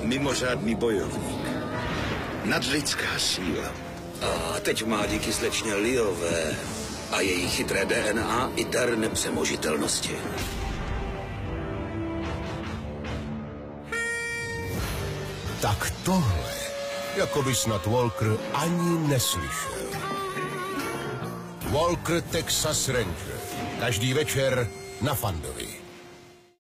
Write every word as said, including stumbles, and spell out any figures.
Mimořádný bojovník. Nadlidská síla. A teď má díky slečně Liové a její chytré D N A i dar nepřemožitelnosti. Tak tohle, jako by snad Walker ani neslyšel. Walker Texas Ranger. Každý večer na Fandovi.